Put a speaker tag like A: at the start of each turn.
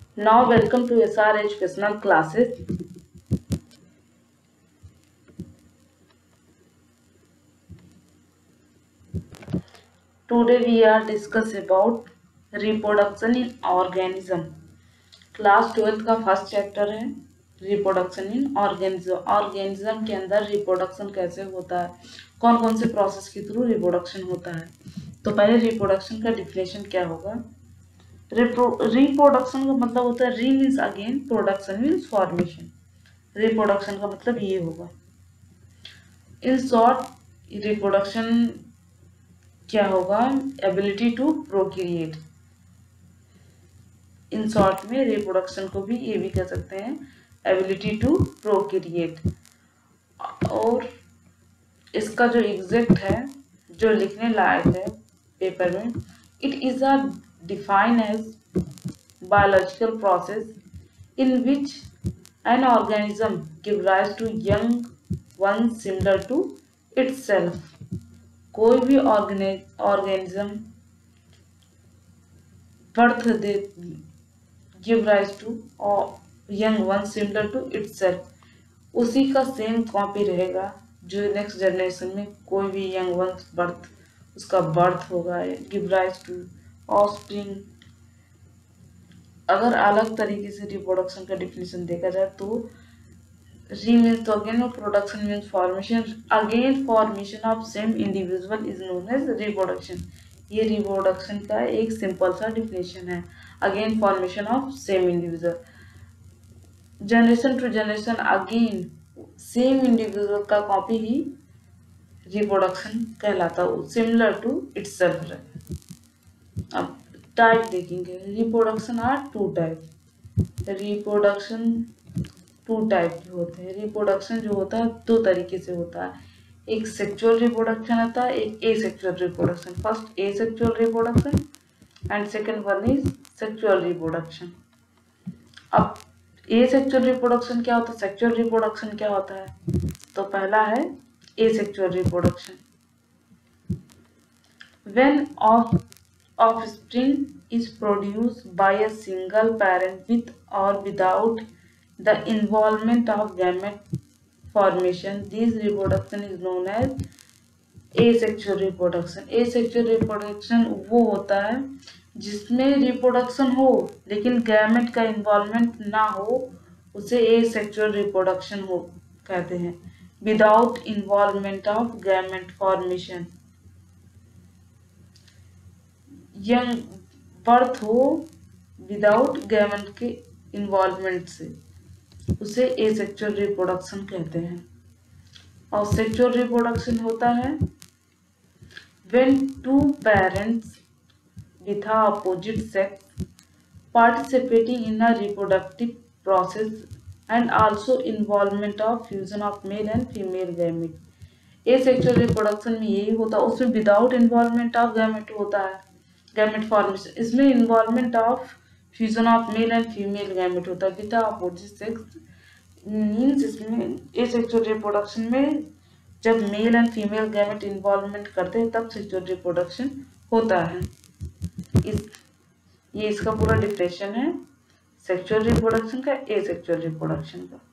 A: Now welcome to SR Educational Classes. Today we are discuss about reproduction in organism. Class 12 का first chapter है reproduction in organism. Organism के अंदर reproduction कैसे होता है, कौन कौन से प्रोसेस के थ्रू रिप्रोडक्शन होता है। तो पहले रिप्रोडक्शन का डिफिनेशन क्या होगा। रिप्रोडक्शन का मतलब होता है re means again, production means formation. Reproduction का मतलब ये होगा। इन शॉर्ट रिप्रोडक्शन क्या होगा, ability to procreate. In short में रिप्रोडक्शन को भी ये भी कह सकते हैं एबिलिटी टू प्रोक्रिएट। और इसका जो एग्जैक्ट है, जो लिखने लायक है पेपर में, it is a define as biological process in which an organism give rise to young one similar to itself. कोई भी ऑर्गेनिज्म बर्थ दे give rise to young one similar to itself, उसी का सेम कॉपी रहेगा जो next generation में कोई भी यंग वन उसका बर्थ होगा, गिव राइज टू ऑफस्प्रिंग। अगर अलग तरीके से रिप्रोडक्शन का डिफिनेशन देखा जाए तो री मीन्स तो अगेन और production means formation, again formation of same individual is known as reproduction. ये रिप्रोडक्शन का एक सिंपल सा डिफिनेशन है, again formation of same individual. Generation to generation again same individual का कॉपी ही रिप्रोडक्शन कहलाता है, सिमिलर टू इटसेल्फ। अब टाइप देखेंगे। Reproduction are two type. Reproduction two type के होते हैं। रिप्रोडक्शन जो होता है दो तरीके से होता है, एक सेक्सुअल रिप्रोडक्शन होता है, एक asexual reproduction. First asexual reproduction and second one is sexual reproduction. अब एसेक्सुअल रिप्रोडक्शन क्या होता है, सेक्सुअल रिप्रोडक्शन क्या होता है। तो पहला है asexual reproduction. When offspring is produced by a single parent with or without the involvement of gamete formation, this reproduction is known as asexual reproduction. asexual reproduction वो होता है जिसमें रिप्रोडक्शन हो लेकिन गैमेट का इन्वॉल्वमेंट ना हो, उसे asexual reproduction हो कहते हैं। Without involvement of gamete formation, young birth हो विदाउट गैमेट के इन्वॉल्वमेंट से, उसे एसेक्सुअल रिप्रोडक्शन कहते हैं। और सेक्सुअल रिप्रोडक्शन होता है when two parents with opposite sex participating in a reproductive process and also involvement of fusion of male and female gamete. Asexual reproduction में यही होता है, उसमें विदाउट इन्वॉल्वमेंट ऑफ गैमेट होता है, गैमेट फॉर्मेशन। इसमें involvement of fusion of male and female gamete होता है विद अपोजिट सेक्स। मीन्स इसमें एसेक्सुअल रिप्रोडक्शन में जब male and female gamete involvement करते हैं तब सेक्सुअल रिप्रोडक्शन होता है। ये इसका पूरा डिफिनेशन है सेक्सुअल रिप्रोडक्शन का, एसेक्सुअल रिप्रोडक्शन का।